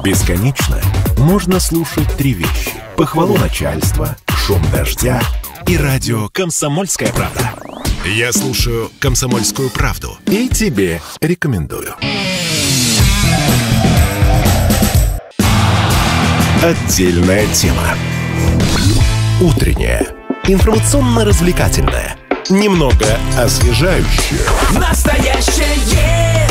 Бесконечно можно слушать три вещи: похвалу начальства, шум дождя и радио «Комсомольская правда». Я слушаю «Комсомольскую правду» и тебе рекомендую. Отдельная тема. Утренняя. Информационно-развлекательная. Немного освежающая. Настоящее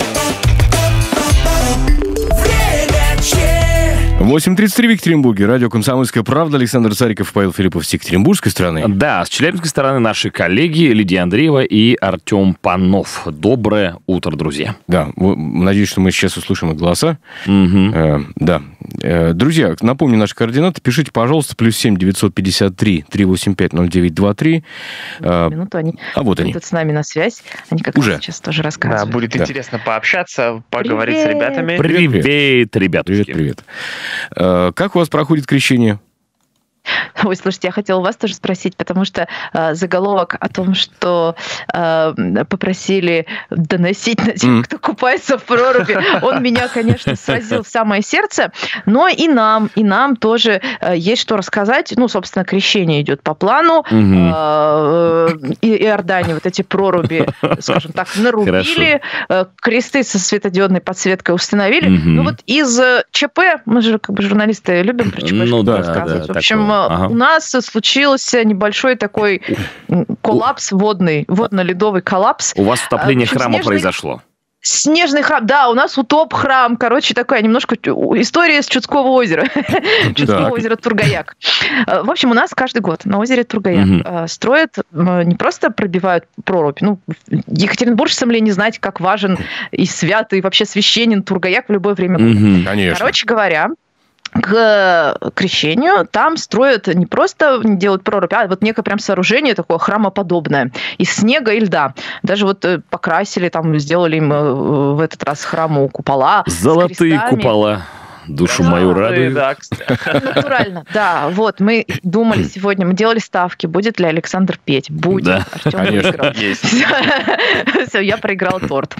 время че. 8:33 в Екатеринбурге. Радио «Комсомольская правда». Александр Цариков и Павел Филиппов с екатеринбургской стороны. Да, с челябинской стороны наши коллеги Лидия Андреева и Артем Панов. Доброе утро, друзья. Да, надеюсь, что мы сейчас услышим их голоса. Да. Друзья, напомню наши координаты. Пишите, пожалуйста, +7 953 385 0923. Минуту, они вот они. идут с нами на связь. Они как Уже. раз сейчас тоже рассказывают. Да, будет интересно пообщаться, поговорить с ребятами. Привет, ребятушки. Привет. Как у вас проходит крещение? Ой, слушайте, я хотела вас тоже спросить, потому что заголовок о том, что попросили доносить на тех, кто купается в проруби, он меня, конечно, сразил в самое сердце, но и нам тоже есть что рассказать. Ну, собственно, крещение идет по плану, и Иордане вот эти проруби, скажем так, нарубили, кресты со светодиодной подсветкой установили. Ну вот из ЧП, мы же как бы журналисты любим про ЧП рассказывать. В общем, у нас случился небольшой такой коллапс водно-ледовый коллапс. У вас втопление храма произошло. Снежный храм, да, у нас утоп храм. Короче, такая немножко история с Чудского озера. Чудского озера Тургаяк. В общем, у нас каждый год на озере Тургаяк строят, не просто пробивают прорубь. Ну, екатеринбуржцам ли не знать, как важен и святый, и вообще священен Тургаяк в любое время года. Конечно. Короче говоря, к крещению там строят не просто делают прорубь, а вот некое прям сооружение такое храмоподобное из снега и льда. Даже вот покрасили, там сделали им в этот раз храму купола. Золотые купола. Душу мою радует. Натурально, да. Вот, мы думали сегодня, мы делали ставки, будет ли Александр петь. Будет. Да, Артем выиграл. Все, я проиграл торт.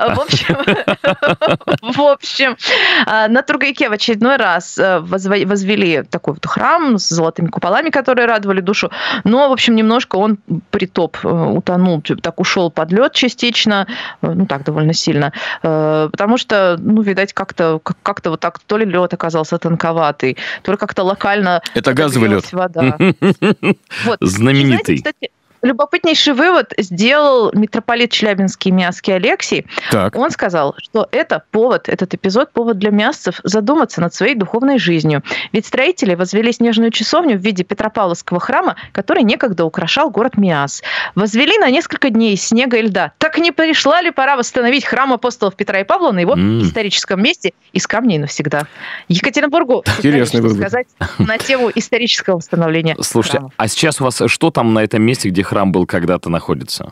В общем, на Тургаяке в очередной раз возвели такой вот храм с золотыми куполами, которые радовали душу. Но, в общем, немножко он притоп, утонул, так ушел под лед частично, ну так, довольно сильно. Потому что, ну, видать, как-то вот так то ли лед оказался тонковатый, то ли как-то локально... Это газовый лед. Вода. Вот. Знаменитый. И, знаете, кстати, любопытнейший вывод сделал митрополит Челябинский Миасский Алексий. Так. Он сказал, что этот эпизод повод для миасцев задуматься над своей духовной жизнью. Ведь строители возвели снежную часовню в виде Петропавловского храма, который некогда украшал город Миас. Возвели на несколько дней из снега и льда. Так не пришла ли пора восстановить храм апостолов Петра и Павла на его историческом месте из камней навсегда? Екатеринбургу интересный вывод сказать на тему исторического восстановления. Слушайте, храма. а сейчас у вас что там на этом месте, где храм был когда-то, находится?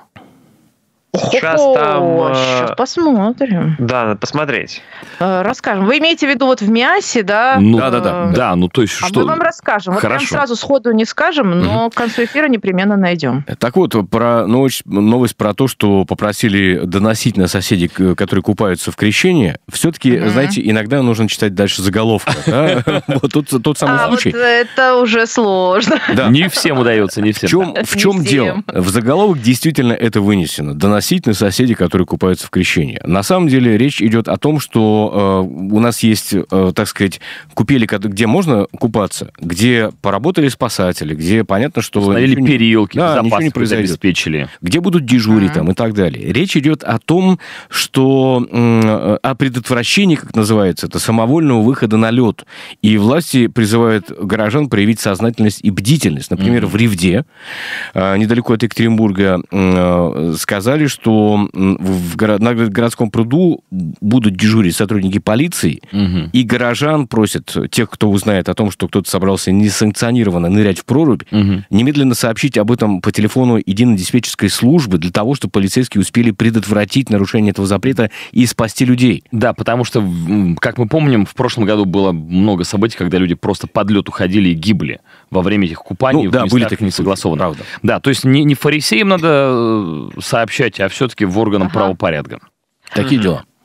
Сейчас там... Сейчас посмотрим. Да, надо посмотреть. Расскажем. Вы имеете в виду вот в Миасе, да? Ну, да. Да, ну то есть А что... мы вам расскажем. Вот прям Хорошо. сразу сходу не скажем, но к концу эфира непременно найдем. Так вот, про новость про то, что попросили доносить на соседей, которые купаются в крещении, все-таки, знаете, иногда нужно читать дальше заголовка. Вот тот самый случай. Вот это уже сложно. Не всем удается, не всем. В чем Не дело? всем. В заголовок действительно это вынесено. Доносить на соседей, которые купаются в крещении. На самом деле речь идет о том, что у нас есть, так сказать, купели, где можно купаться, где поработали спасатели, где понятно, что... Установили перилки, ничего не безопасность произойдет. обеспечили. Где будут дежурить там и так далее. Речь идет о том, что о предотвращении, как называется, это самовольного выхода на лед. И власти призывают горожан проявить сознательность и бдительность. Например, в Ревде, недалеко от Екатеринбурга, сказали, что на городском пруду будут дежурить сотрудники полиции, и горожан просят, тех, кто узнает о том, что кто-то собрался несанкционированно нырять в прорубь, немедленно сообщить об этом по телефону единой диспетчерской службы для того, чтобы полицейские успели предотвратить нарушение этого запрета и спасти людей. Да, потому что, как мы помним, в прошлом году было много событий, когда люди просто под лед уходили и гибли во время этих купаний. Ну, да, были такие несогласованно. правда. Да, то есть не фарисеям надо сообщать, а все-таки в органам правопорядка. Такие дела.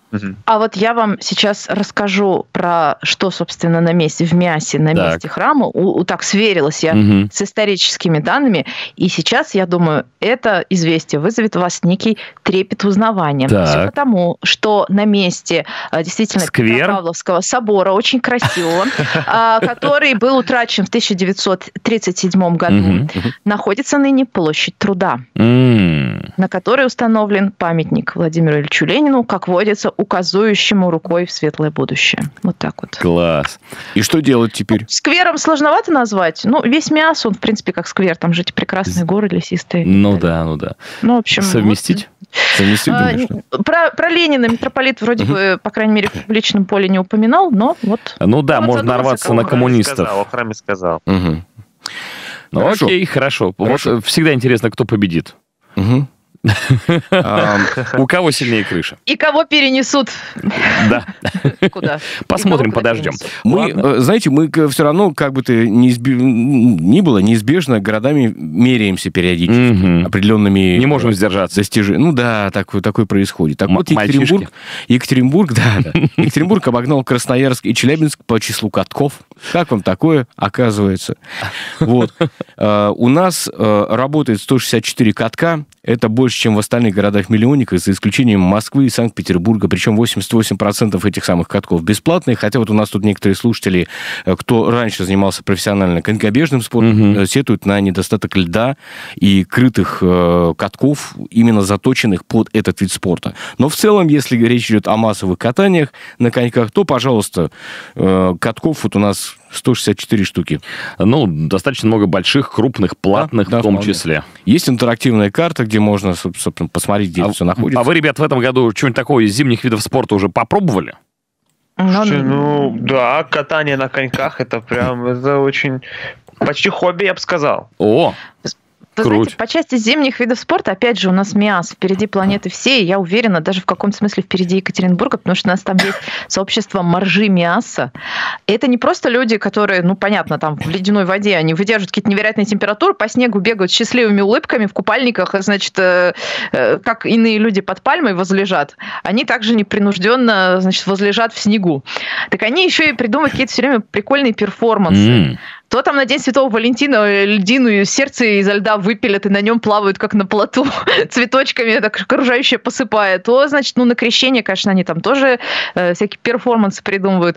А вот я вам сейчас расскажу про что, собственно, на месте, в Миасе, на месте храма. Так сверилась я с историческими данными. И сейчас, я думаю, это известие вызовет у вас некий трепет узнавания. Все потому, что на месте действительно Петропавловского собора, очень красивого, который был утрачен в 1937 году, находится ныне площадь Труда, на которой установлен памятник Владимиру Ильичу Ленину, как водится, указующему рукой в светлое будущее. Вот так вот. Класс. И что делать теперь? Сквером сложновато назвать. Ну, весь Миас, он, в принципе, как сквер. Там же эти прекрасные горы лесистые. Ну да. Ну, в общем... Совместить? Совместить, думаешь? Про Ленина митрополит вроде бы, по крайней мере, в публичном поле не упоминал, но вот... Ну да, можно нарваться на коммунистов. В храме сказал. Ну окей, хорошо. Вот всегда интересно, кто победит. У кого сильнее крыша? И кого перенесут? Да. Куда? Посмотрим, подождем. Мы, знаете, мы все равно, как бы то ни было, неизбежно городами меряемся периодически определенными... Не можем сдержаться. Достижениями. Ну да, такое происходит. Так вот, Екатеринбург обогнал Красноярск и Челябинск по числу катков. Как вам такое, оказывается? Вот. У нас работает 164 катка. Это больше, чем в остальных городах-миллионниках, за исключением Москвы и Санкт-Петербурга. Причем 88% этих самых катков бесплатные. Хотя вот у нас тут некоторые слушатели, кто раньше занимался профессионально конькобежным спортом, сетуют на недостаток льда и крытых катков, именно заточенных под этот вид спорта. Но в целом, если речь идет о массовых катаниях на коньках, то, пожалуйста, катков вот у нас 164 штуки. Ну, достаточно много больших, крупных, платных в том числе. Есть интерактивная карта, где можно, собственно, посмотреть, где все находится. А вы, ребят, в этом году что-нибудь такое из зимних видов спорта уже попробовали? Слушай, да, катание на коньках, это очень... Почти хобби, я бы сказал. О! Вы знаете, по части зимних видов спорта, опять же, у нас Миас впереди планеты всей, я уверена, даже в каком-то смысле впереди Екатеринбурга, потому что у нас там есть сообщество моржи Миаса. Это не просто люди, которые, ну, понятно, там в ледяной воде, они выдерживают какие-то невероятные температуры, по снегу бегают с счастливыми улыбками, в купальниках, значит, как иные люди под пальмой возлежат. Они также непринужденно, значит, возлежат в снегу. Так они еще и придумывают какие-то все время прикольные перформансы. То там на День Святого Валентина льдиную сердце изо льда выпилят и на нем плавают, как на плоту, цветочками так окружающее посыпает. То, значит, на крещение, конечно, они там тоже всякие перформансы придумывают.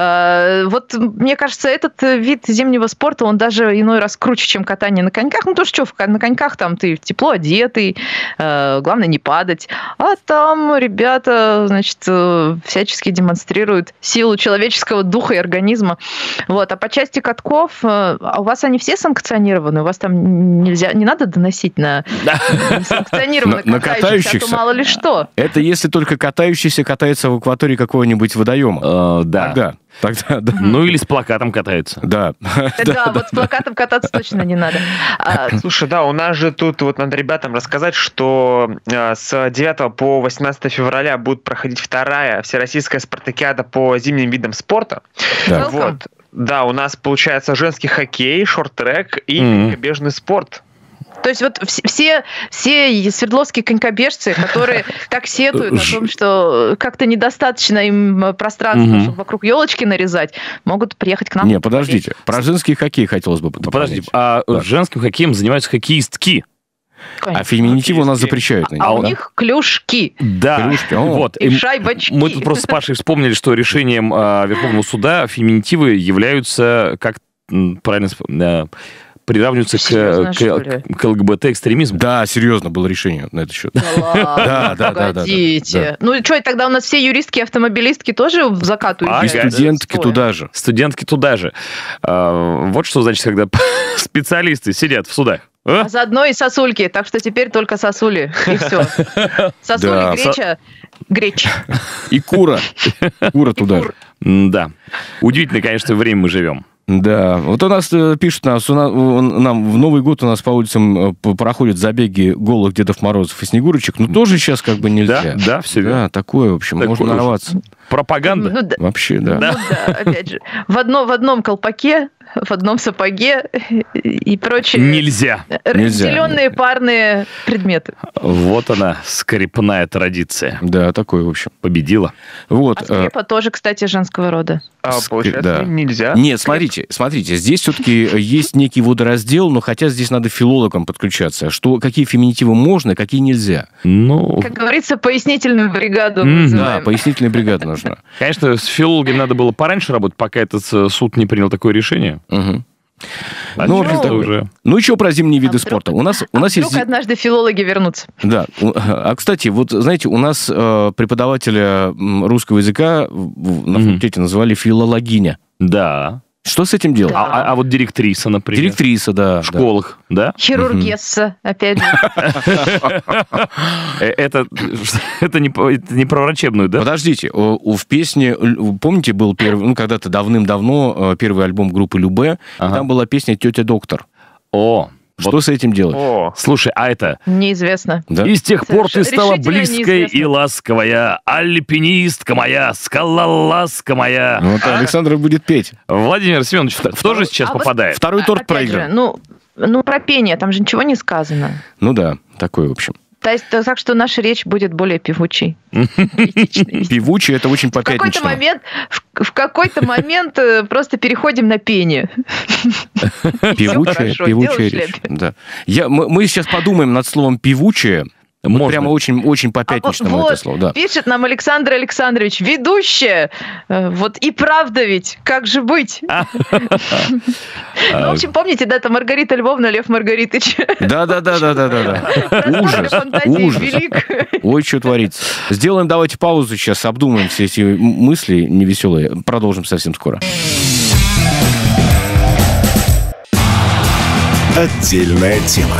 Вот, мне кажется, этот вид зимнего спорта, он даже иной раз круче, чем катание на коньках. Ну, то что, на коньках там ты тепло одетый, главное не падать. А там ребята, значит, всячески демонстрируют силу человеческого духа и организма. Вот. А по части катков, а у вас они все санкционированы? У вас там нельзя, не надо доносить на санкционированно катающихся, а то мало ли что. Это если только катающийся катается в акватории какого-нибудь водоема. Да. Тогда, да. Ну, или с плакатом катается. Да. Да, вот с плакатом кататься точно не надо. Слушай, да, у нас же тут вот надо ребятам рассказать, что с 9 по 18 февраля будет проходить вторая всероссийская спартакиада по зимним видам спорта. Да. Вот. Да, у нас получается женский хоккей, шорт-трек и конькобежный спорт. То есть вот все свердловские конькобежцы, которые так сетуют о том, что как-то недостаточно им пространства, чтобы вокруг елочки нарезать, могут приехать к нам. Не, подождите, про женский хоккей хотелось бы понять. Подождите, женским хоккеем занимаются хоккеистки. Конечно. А феминитивы у нас запрещают. А у них клюшки. Да, клюшки. вот. И шайбочки. Мы тут просто с Пашей вспомнили, что решением Верховного суда феминитивы являются, как правильно приравниваются к ЛГБТ-экстремизму. Да, серьезно было решение на этот счет. Да, погодите. Ну и что, тогда у нас все юристки и автомобилистки тоже в закат уезжают? И студентки туда же. Студентки туда же. Вот что значит, когда специалисты сидят в судах. А заодно и сосульки, так что теперь только сосули, и все. Сосули, греча, греча. И кура. Кура туда же. Да. Удивительное, конечно, время мы живем. Да, вот у нас пишут, нам в Новый год у нас по улицам проходят забеги голых Дедов Морозов и Снегурочек, но тоже сейчас как бы нельзя. Да, все верно. Да, такое, в общем, можно нарваться. Пропаганда? Ну, да. Вообще, да. Ну да, опять же. В одном колпаке, в одном сапоге и прочее. Нельзя. Разделенные парные предметы. Вот она, скрепная традиция. Да, такое, в общем. Победила. Вот. А скрепа тоже, кстати, женского рода. Получается, да. нельзя. Нет, смотрите, здесь все-таки есть некий водораздел, но хотя здесь надо филологам подключаться, что какие феминитивы можно, какие нельзя. Ну, Как говорится, пояснительную бригаду Да, вызываем. пояснительная бригада нужна. конечно, с филологами надо было пораньше работать, пока этот суд не принял такое решение. Мгм. А Ну, сейчас это уже... Ну, еще про зимние виды вдруг- спорта. У нас Вдруг есть... однажды филологи вернутся. Да. А, кстати, вот, знаете, у нас преподавателя русского языка на факультете называли филологиня. Да. Что с этим делать? Да. А вот директриса, например. Директриса, да. В школах, да? Хирургесса, опять же. Это не про врачебную, да? Подождите, в песне, помните, был первый, ну, когда-то давным-давно первый альбом группы Любе, Ага. там была песня «Тетя доктор». О, Что с этим делать? О, слушай, а это... Неизвестно. Да? И с тех пор ты стала Решительно близкой неизвестно. и ласковая, альпинистка моя, скалолазка моя. Вот Александр будет петь. Владимир Семенович тоже сейчас А вот попадает. Второй торт Опять же, проигран. ну, про пение, там же ничего не сказано. Ну да, такой, в общем. То есть, так что наша речь будет более певучей. Поэтичной. Певучий — это очень В какой-то по-пятничному. момент, в какой-то момент просто переходим на пение. Певучая, хорошо, певучая делаешь речь. ляпы. Да. Мы сейчас подумаем над словом «певучая». Вот Можно. прямо очень по-пятничному это Вот, слово, да. пишет нам Александр Александрович, ведущая. Вот и правда ведь, как же быть? Ну, в общем, помните, да, это Маргарита Львовна, Лев Маргаритович. Да. Ужас, Фантазии ужас. велик. Ой, что творится. Сделаем, давайте паузу сейчас, обдумаем все эти мысли невеселые. Продолжим совсем скоро. Отдельная тема.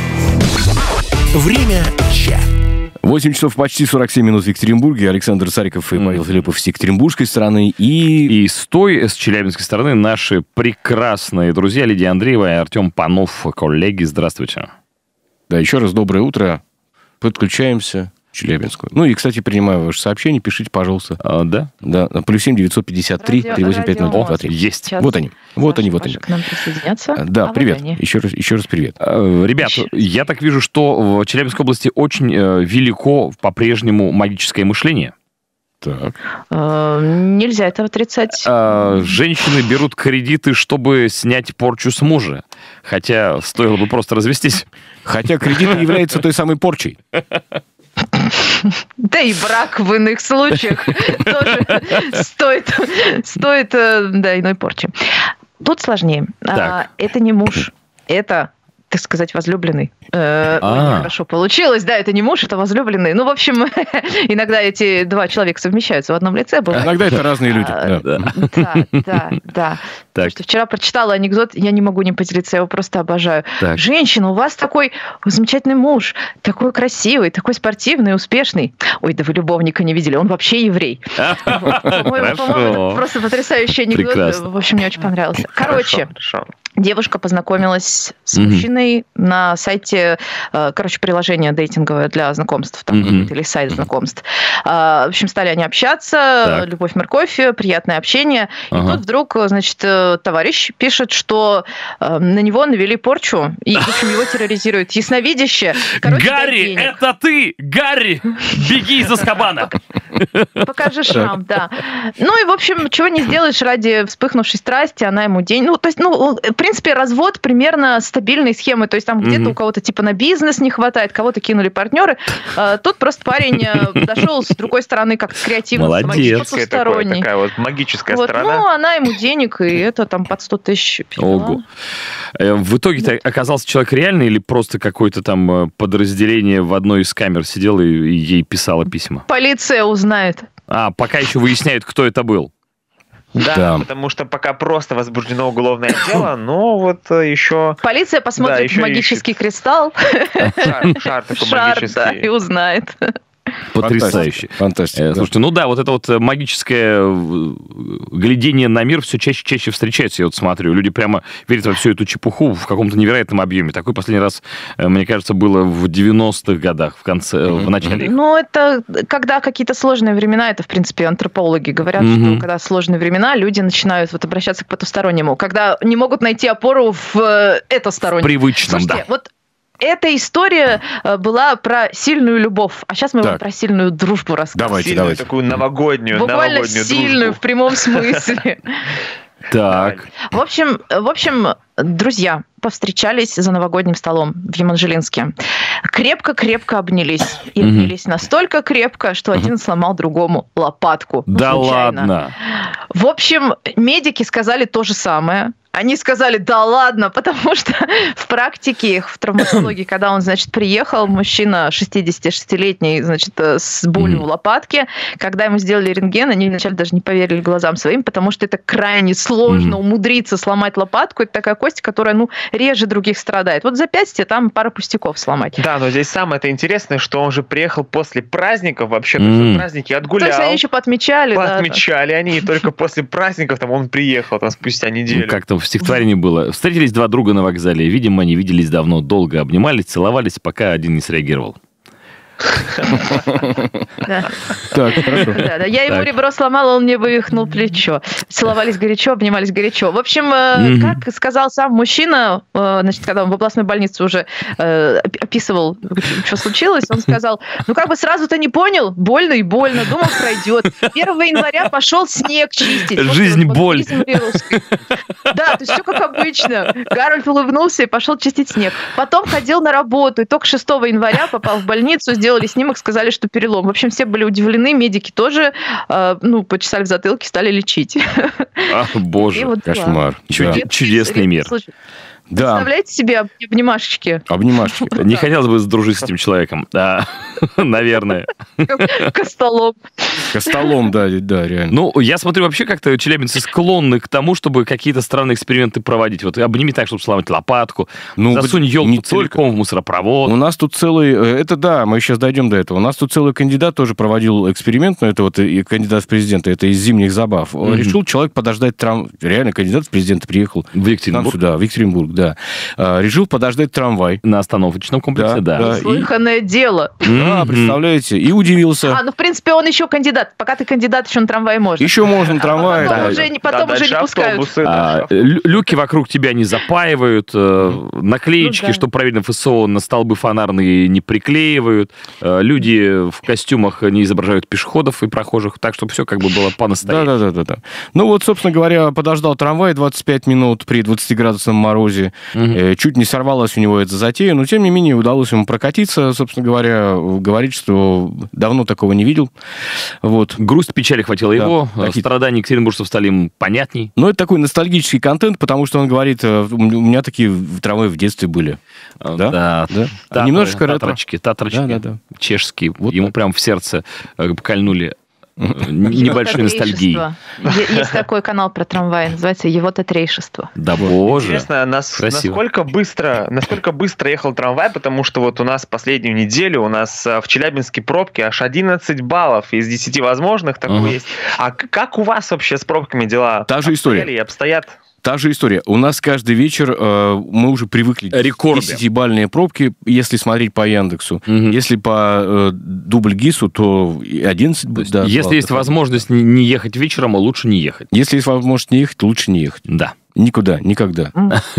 Время чат. 8 часов почти 47 минут в Екатеринбурге. Александр Цариков и Павел Филиппов с екатеринбургской стороны. И с той, с челябинской стороны, наши прекрасные друзья Лидия Андреева и Артем Панов, коллеги. Здравствуйте. Да, еще раз доброе утро. Подключаемся в Челябинскую. Ну и, кстати, принимаю ваше сообщение. Пишите, пожалуйста. Да? Да, +7 953 385 0223. Есть. Сейчас Вот они. Вот они. Ваши к нам присоединятся. Да, А вот привет. они. Еще раз привет. Ребят, я так вижу, что в Челябинской области очень велико по-прежнему магическое мышление. Так. Нельзя это отрицать. Женщины берут кредиты, чтобы снять порчу с мужа. Хотя стоило бы просто развестись. Хотя кредит является той самой порчей. Да и брак в иных случаях тоже стоит иной порчи. Тут сложнее. Так. Это не муж, это, так сказать, возлюбленный. Хорошо получилось, да, это не муж, это возлюбленный. Ну, в общем, иногда эти два человека совмещаются в одном лице. Бывает. Иногда это разные люди. Да. Да. Потому что вчера прочитала анекдот, я не могу не поделиться, я его просто обожаю. Так. Женщина, у вас такой замечательный муж, такой красивый, такой спортивный, успешный. Ой, да вы любовника не видели, он вообще еврей. По-моему, просто потрясающий анекдот. Прекрасно. В общем, мне очень понравился. Короче, хорошо. девушка познакомилась с мужчиной на сайте, приложение дейтинговое для знакомств, там, или сайт знакомств. В общем, стали они общаться, Так. любовь-морковь, приятное общение. И тут вдруг, значит, товарищ пишет, что на него навели порчу, и, в общем, его терроризирует ясновидящее. Короче, дай Гарри, денег. это ты! Гарри, беги из Азкабана! Покажи шрам, да. Ну и, в общем, чего не сделаешь ради вспыхнувшей страсти, она ему деньги. Ну, то есть, в принципе, развод примерно стабильной схемы. То есть там где-то у кого-то типа на бизнес не хватает, кого-то кинули партнеры. Тут просто парень подошел с другой стороны как-то креативно. Молодец. Потусторонний. Такая вот магическая Вот, сторона. ну, она ему денег, и это там под 100 тысяч перевела. Ого. В итоге оказался человек реальный или просто какое-то там подразделение в одной из камер сидело и ей писало письма? Полиция узнает. Пока еще выясняют, кто это был. Да, потому что пока просто возбуждено уголовное дело, но вот еще... Полиция посмотрит еще в магический кристалл, Шар такой шар, да, и магический. узнает. Потрясающе. Фантастика. Слушайте, ну да, вот это вот магическое глядение на мир все чаще встречается. Я вот смотрю, люди прямо верят во всю эту чепуху в каком-то невероятном объеме. Такой последний раз, мне кажется, было в 90-х годах, в начале. Ну, это когда какие-то сложные времена, это, в принципе, антропологи говорят, что когда сложные времена, люди начинают вот обращаться к потустороннему, когда не могут найти опору в этостороннем. В привычном, Слушайте, да. Вот эта история была про сильную любовь, а сейчас мы вам про сильную дружбу расскажем. Давайте. Такую новогоднюю Буквально сильную, дружбу. В прямом смысле. Так. В общем, друзья повстречались за новогодним столом в Еманжелинске. Крепко-крепко обнялись. И обнялись настолько крепко, что один сломал другому лопатку. Да случайно. ладно. В общем, медики сказали то же самое. Они сказали, да ладно, потому что в практике, в травматологии, когда он, значит, приехал, мужчина 66-летний, значит, с болью в лопатке, когда ему сделали рентген, они вначале даже не поверили глазам своим, потому что это крайне сложно умудриться сломать лопатку. Это такая кость, которая, реже других страдает. Вот запястье там пара пустяков сломать. Да, но здесь самое-то интересное, что он же приехал после праздников вообще, то есть праздники отгулял. То есть они еще поотмечали. Поотмечали они, и только после праздников там он приехал, там спустя неделю. Как-то в стихотворении было. Встретились два друга на вокзале. Видимо, они виделись давно, долго обнимались, целовались, пока один не среагировал. Так, хорошо. Я ему ребро сломала, он мне вывихнул плечо. Целовались горячо, обнимались горячо. В общем, как сказал сам мужчина, значит, когда он в областной больнице уже описывал, что случилось, он сказал, сразу-то не понял, больно и больно, думал, пройдет. 1 января пошел снег чистить. Жизнь боль. Да, то есть все как обычно. Гарольд улыбнулся и пошел чистить снег. Потом ходил на работу, и только 6 января попал в больницу, сделали снимок, сказали, что перелом. В общем, все были удивлены, медики тоже, почесали в затылке, стали лечить. Ах, боже, кошмар. Чудесный мир. Да. Представляете себе обнимашечки? Обнимашечки. Не хотелось бы сдружить с этим человеком. Да, наверное. Костолом. Костолом, да, реально. Ну, я смотрю, вообще как-то челябинцы склонны к тому, чтобы какие-то странные эксперименты проводить. Вот обними так, чтобы сломать лопатку, засунь елку целиком в мусоропровод. У нас тут целый... Это да, мы сейчас дойдем до этого. У нас тут целый кандидат тоже проводил эксперимент, но это вот и кандидат в президенты, это из «Зимних забав». Решил человек подождать трамвай. Реально, кандидат в президенты приехал. В Екатеринбург? Сюда, в Екатеринбург, да. Решил подождать трамвай. На остановочном комплексе, да. Слыханное дело. Да, представляете, и удивился. В принципе, он еще кандидат. Пока ты кандидат, еще на трамвай можно. Еще можно трамвай. Потом уже не пускают. Люки вокруг тебя не запаивают, наклеечки, чтобы проверить ФСО, на столбы фонарные не приклеивают, люди в костюмах не изображают пешеходов и прохожих, так, чтобы все как бы было по-настоящему. Да. Ну вот, собственно говоря, подождал трамвай 25 минут при 20-градусном морозе. Чуть не сорвалась у него эта затея, но, тем не менее, удалось ему прокатиться, собственно говоря, говорит, что давно такого не видел. Вот. Грусть, печали хватило его, страдания екатеринбуржцев стали им понятней. Ну, это такой ностальгический контент, потому что он говорит, у меня такие трамваи в детстве были. Да. Немножечко Татрочки, да. Чешские. Вот ему прям в сердце кольнули небольшой ностальгией. Есть такой канал про трамваи, называется «Его татрейшество». Да боже. Интересно, насколько быстро ехал трамвай, потому что вот у нас последнюю неделю у нас в Челябинске пробки аж 11 баллов из 10 возможных, такое есть. А как у вас вообще с пробками дела? Та же история. Обстоят? Та же история. У нас каждый вечер мы уже привыкли к 10-бальные пробки, если смотреть по Яндексу. Если по Дубльгису, то 11 будет. Да, если есть возможность не ехать вечером, лучше не ехать. Если есть возможность не ехать, то лучше не ехать. Да. Никуда, никогда.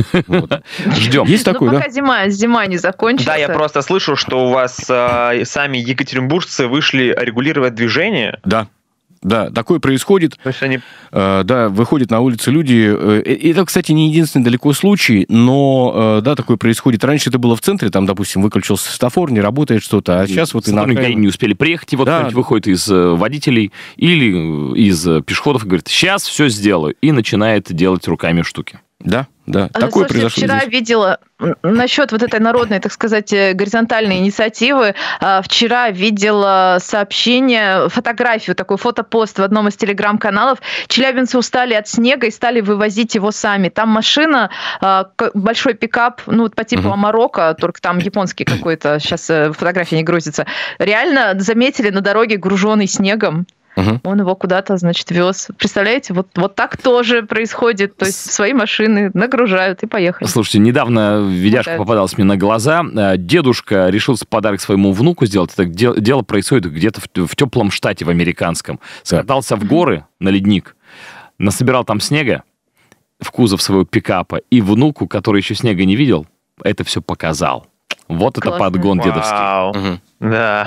Ждем. Есть такой, да? Пока зима не закончится. Да, я просто слышу, что у вас сами екатеринбуржцы вышли регулировать движение. Да, такое происходит. То есть они... Да, выходят на улицы люди. Это, кстати, не единственный далеко случай, но, да, такое происходит. Раньше это было в центре, там, допустим, выключился светофор, не работает что-то, а сейчас вот... Сотрудники не успели приехать, и вот кто-нибудь выходит из водителей или из пешеходов и говорит, сейчас все сделаю, и начинает делать руками штуки. Да, такое произошло вчера здесь. видела, насчет вот этой народной, так сказать, горизонтальной инициативы, вчера видела сообщение, фотографию, такой фотопост в одном из телеграм-каналов. Челябинцы устали от снега и стали вывозить его сами. Там машина, большой пикап, по типу Амарока, только там японский какой-то, сейчас фотография не грузится. Реально заметили на дороге, груженный снегом. Он его куда-то, значит, вез. Представляете, вот так тоже происходит. То есть свои машины нагружают и поехали. Слушайте, недавно видяшка попадалась мне на глаза. Дедушка решился подарок своему внуку сделать. Это дело происходит где-то в теплом штате, в американском. Скатался в горы на ледник, насобирал там снега в кузов своего пикапа, и внуку, который еще снега не видел, это все показал. Вот это подгон дедовский. Да.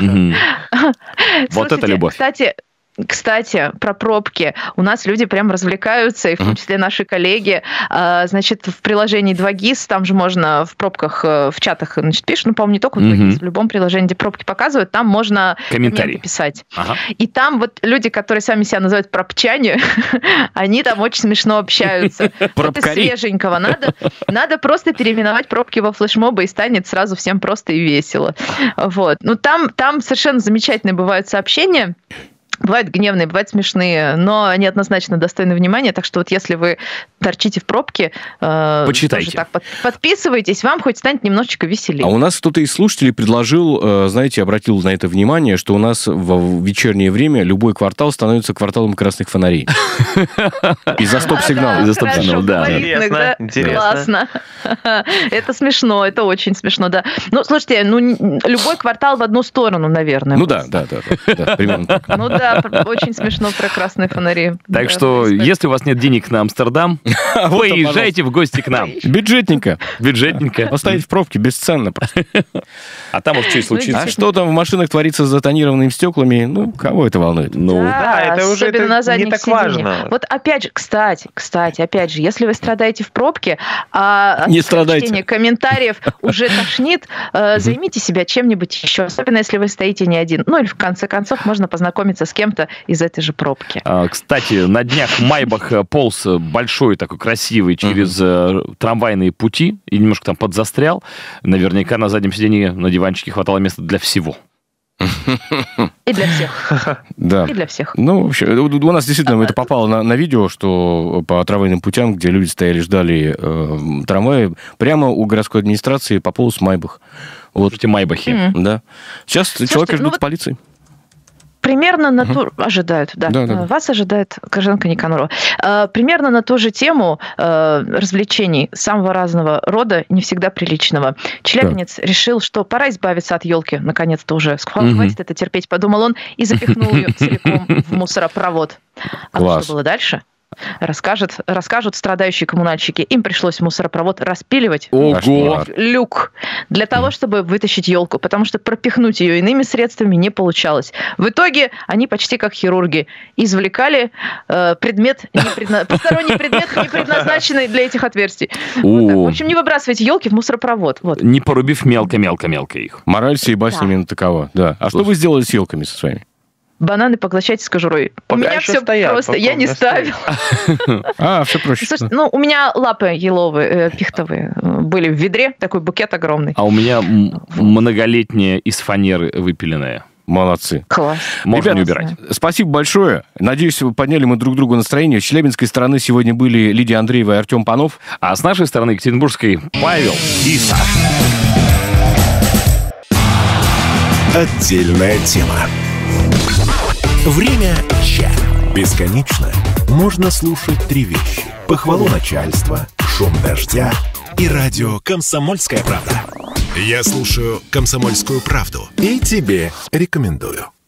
Вот это любовь. Кстати, про пробки. У нас люди прям развлекаются, и в том числе наши коллеги. Значит, в приложении 2GIS, там же можно в пробках, в чатах, значит, пишут, по-моему, не только в 2GIS, в любом приложении, где пробки показывают, там можно комментарии писать. И там вот люди, которые сами себя называют пробчане, они там очень смешно общаются. Это свеженького. Надо просто переименовать пробки во флешмобы, и станет сразу всем просто и весело. Вот. Там совершенно замечательные бывают сообщения. Бывают гневные, бывают смешные, но они однозначно достойны внимания. Так что вот если вы торчите в пробке, почитайте. Так, подписывайтесь, вам хоть станет немножечко веселее. А у нас кто-то из слушателей предложил, знаете, обратил на это внимание, что у нас в вечернее время любой квартал становится кварталом красных фонарей. Из-за стоп-сигнала. Из-за стоп-сигнала, да. Интересно. Классно. Это смешно, это очень смешно, да. Ну, слушайте, любой квартал в одну сторону, наверное. Ну да, примерно так. Ну да, очень смешно про красные фонари. Так что, если у вас нет денег на Амстердам, поезжайте в гости к нам. Бюджетненько. Оставить в пробке бесценно просто. А там уж что и случится. А что там в машинах творится с затонированными стеклами? Кого это волнует? Да, это уже не так важно. Вот опять же, кстати, опять же, если вы страдаете в пробке, а не страдайте. Чтение комментариев уже тошнит, займите себя чем-нибудь еще, особенно если вы стоите не один. Ну или в конце концов можно познакомиться с кем-то из этой же пробки. Кстати, на днях Майбах полз большой, такой красивый, через трамвайные пути и немножко там подзастрял. Наверняка на заднем сиденье на диванчике хватало места для всего. И для всех. Да. И для всех. Ну, вообще, у нас действительно это попало на видео, что по трамвайным путям, где люди стояли, ждали трамвая, прямо у городской администрации пополз Майбах. Вот эти Майбахи. Да. Сейчас человека ждут в полиции. Примерно на ту... Ожидают, да. Вас ожидает Коженко Никанорова. Примерно на ту же тему развлечений самого разного рода, не всегда приличного. Челябинец решил, что пора избавиться от елки. Наконец-то уже. Хватит это терпеть, подумал он, и запихнул ее целиком в мусоропровод. А что было дальше? Расскажут страдающие коммунальщики. Им пришлось мусоропровод распиливать люк для того, чтобы вытащить елку, потому что пропихнуть ее иными средствами не получалось. В итоге они почти как хирурги извлекали посторонний предмет, не предназначенный для этих отверстий. В общем, не выбрасывайте елки в мусоропровод. Не порубив мелко-мелко-мелко их. Мораль всей басни именно такова. Да. А что вы сделали с елками со своими? Бананы поглощайте с кожурой. У меня все просто, я не ставила. Все проще. Слушайте, у меня лапы еловые, пихтовые были в ведре, такой букет огромный. А у меня многолетняя из фанеры выпиленная. Молодцы. Класс. Можно не убирать. Спасибо большое. Надеюсь, подняли мы друг другу настроение. С челябинской стороны сегодня были Лидия Андреева и Артем Панов. А с нашей стороны, екатеринбургской, Павел и Саша. Отдельная тема. Время Ч. Бесконечно можно слушать три вещи. Похвалу начальства, шум дождя и радио «Комсомольская правда». Я слушаю «Комсомольскую правду» и тебе рекомендую.